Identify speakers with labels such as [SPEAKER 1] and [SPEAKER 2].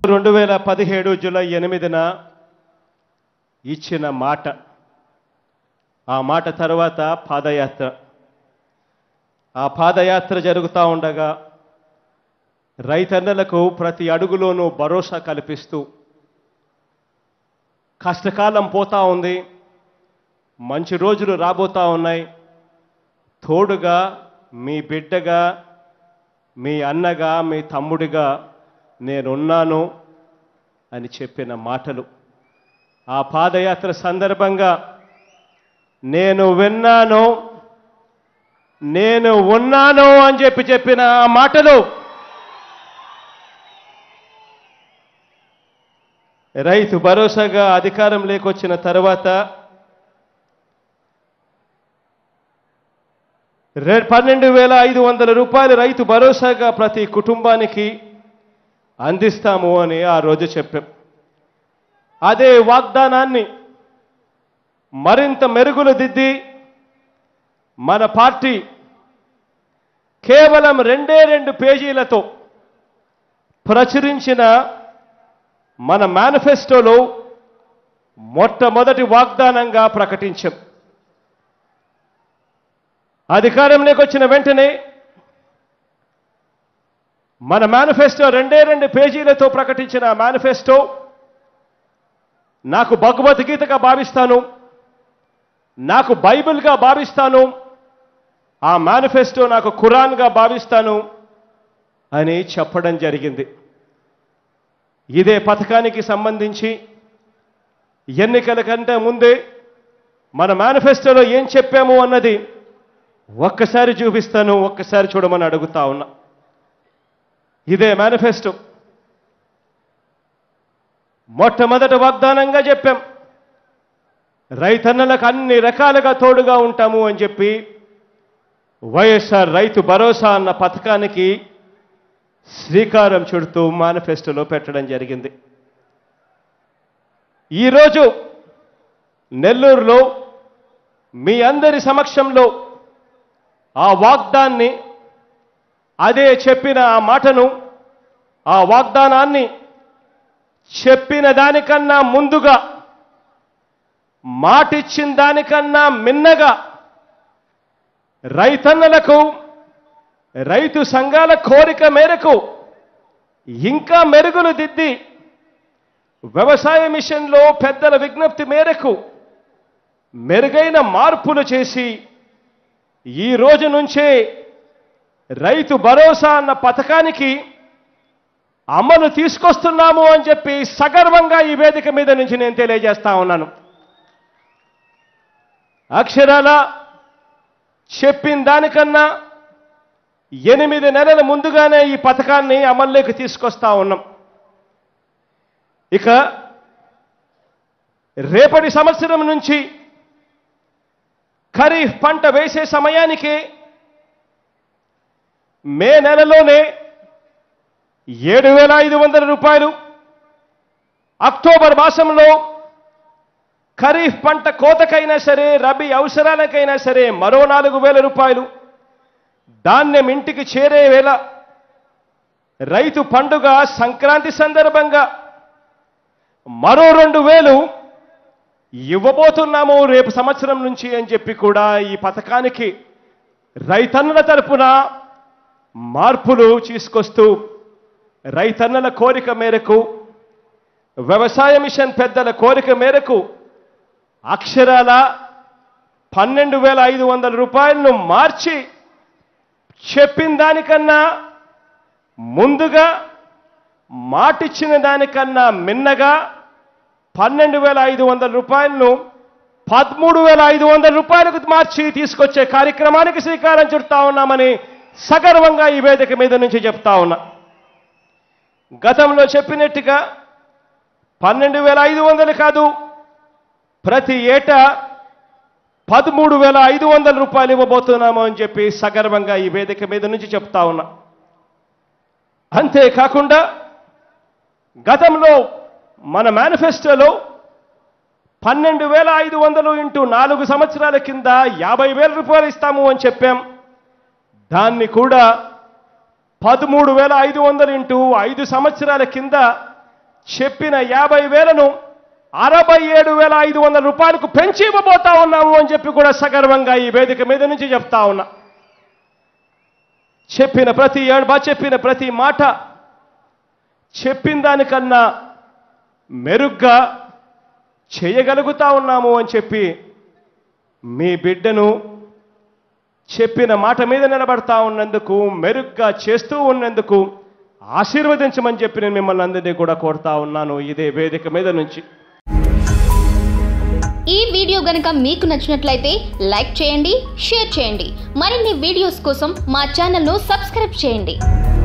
[SPEAKER 1] 2017 July 8న ఇచ్చిన మాట, ఆ మాట తర్వాత పాదయాత్ర. ఆ పాదయాత్ర జరుగుతూ ఉండగా రైతన్నలకు ప్రతి అడుగులోనూ భరోసా కల్పిస్తూ కష్టకాలం పోతా ఉంది, మంచి రోజులు రాబోతా ఉన్నాయి, తోడుగా మీ బిడ్డగా, మీ అన్నగా, మీ తమ్ముడిగా నేనున్నాను అని చెప్పిన మాటలు. ఆ పాదయాత్ర సందర్భంగా నేను విన్నాను, నేను ఉన్నాను అని చెప్పిన ఆ మాటలు రైతు భరోసాగా అధికారం లేకొచ్చిన తర్వాత 12,500 రూపాయలు రైతు భరోసాగా ప్రతి కుటుంబానికి అందిస్తాము అని ఆ రోజు చెప్పాం. అదే వాగ్దానాన్ని మరింత మెరుగులు దిద్ది మన పార్టీ కేవలం 2 పేజీలతో ప్రచురించిన మన మేనిఫెస్టోలో మొట్టమొదటి వాగ్దానంగా ప్రకటించాం. అధికారంలోకి వచ్చిన వెంటనే మన మేనిఫెస్టో 2 పేజీలతో ప్రకటించిన మేనిఫెస్టో నాకు భగవద్గీతగా భావిస్తాను, నాకు బైబిల్గా భావిస్తాను, ఆ మేనిఫెస్టో నాకు ఖురాన్గా భావిస్తాను అని చెప్పడం జరిగింది. ఇదే పథకానికి సంబంధించి ఎన్నికల కంటే ముందే మన మేనిఫెస్టోలో ఏం చెప్పాము అన్నది ఒక్కసారి చూపిస్తాను, ఒక్కసారి చూడమని అడుగుతా ఉన్నా. ఇదే మేనిఫెస్టో. మొట్టమొదటి వాగ్దానంగా చెప్పాం, రైతన్నలకు అన్ని రకాలుగా తోడుగా ఉంటాము అని చెప్పి వైఎస్ఆర్ రైతు భరోసా అన్న పథకానికి శ్రీకారం చుడుతూ మేనిఫెస్టోలో పెట్టడం జరిగింది. ఈరోజు నెల్లూరులో మీ అందరి సమక్షంలో ఆ వాగ్దాన్ని, అదే చెప్పిన ఆ మాటను, ఆ వాగ్దానాన్ని చెప్పిన దానికన్నా ముందుగా, మాటిచ్చిన దానికన్నా మిన్నగా రైతన్నలకు, రైతు సంఘాల కోరిక మేరకు ఇంకా మెరుగులు దిద్ది, వ్యవసాయ మిషన్లో పెద్దల విజ్ఞప్తి మేరకు మెరుగైన మార్పులు చేసి ఈ రోజు నుంచే రైతు భరోసా అన్న పథకానికి అమలు తీసుకొస్తున్నాము అని చెప్పి సగర్వంగా ఈ వేదిక మీద నుంచి నేను తెలియజేస్తా ఉన్నాను. అక్షరాల చెప్పిన దానికన్నా 8 నెలల ముందుగానే ఈ పథకాన్ని అమల్లోకి తీసుకొస్తా ఉన్నాం. ఇక రేపటి సంవత్సరం నుంచి ఖరీఫ్ పంట వేసే సమయానికి మే నెలలోనే 7,500 రూపాయలు, అక్టోబర్ మాసంలో ఖరీఫ్ పంట కోతకైనా సరే, రబీ అవసరాలకైనా సరే మరో 4,000 రూపాయలు, ధాన్యం ఇంటికి చేరే వేళ రైతు పండుగ సంక్రాంతి సందర్భంగా మరో 2,000 ఇవ్వబోతున్నాము రేపు సంవత్సరం నుంచి అని చెప్పి కూడా ఈ పథకానికి రైతన్నుల తరపున మార్పులు తీసుకొస్తూ రైతన్నల కోరిక మేరకు, వ్యవసాయ మిషన్ పెద్దల కోరిక మేరకు అక్షరాల 12,500 రూపాయలను మార్చి చెప్పిన దానికన్నా ముందుగా, మాటిచ్చిన దానికన్నా మిన్నగా 12,500 రూపాయలను 13,500 రూపాయలకు మార్చి తీసుకొచ్చే కార్యక్రమానికి శ్రీకారం చుడతా ఉన్నామని సగర్వంగా ఈ వేదిక మీద నుంచి చెప్తా ఉన్నా. గతంలో చెప్పినట్టుగా 12,500 కాదు, ప్రతి ఏటా 13,500 రూపాయలు ఇవ్వబోతున్నాము అని చెప్పి సగర్వంగా ఈ వేదిక మీద నుంచి చెప్తా ఉన్నా. అంతేకాకుండా గతంలో మన మేనిఫెస్టోలో 12,500 ఇంటూ 4 సంవత్సరాల కింద 50,000 రూపాయలు ఇస్తాము అని చెప్పాం. దాన్ని కూడా 13,500 ఇంటూ 5 సంవత్సరాల కింద చెప్పిన 50,000ను 67,500 రూపాయలకు పెంచి ఇవ్వబోతా ఉన్నాము అని చెప్పి కూడా సగర్వంగా ఈ వేదిక మీద నుంచి చెప్తా ఉన్నా. చెప్పిన ప్రతి మాట చెప్పిన దానికన్నా మెరుగ్గా చేయగలుగుతా ఉన్నాము అని చెప్పి మీ బిడ్డను చెప్పిన మాట మీద నిలబడతా ఉన్నందుకు, మెరుగ్గా చేస్తూ ఉన్నందుకు ఆశీర్వదించమని చెప్పి నేను మిమ్మల్ని అందరినీ కూడా కోరుతా ఉన్నాను ఇదే వేదిక మీద నుంచి.
[SPEAKER 2] ఈ వీడియో గనుక మీకు నచ్చినట్లయితే లైక్ చేయండి, షేర్ చేయండి. మరిన్ని వీడియోస్ కోసం మా ఛానల్ను సబ్స్క్రైబ్ చేయండి.